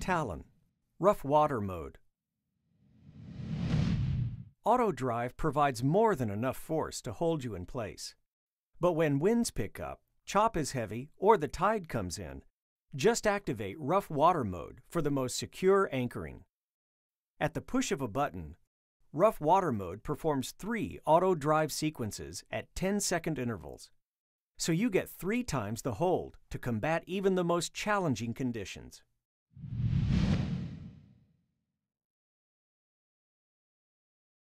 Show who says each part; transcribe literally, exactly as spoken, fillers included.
Speaker 1: Talon, Rough Water Mode. Auto drive provides more than enough force to hold you in place. But when winds pick up, chop is heavy, or the tide comes in, just activate Rough Water Mode for the most secure anchoring. At the push of a button, Rough Water Mode performs three auto drive sequences at ten second intervals, so you get three times the hold to combat even the most challenging conditions.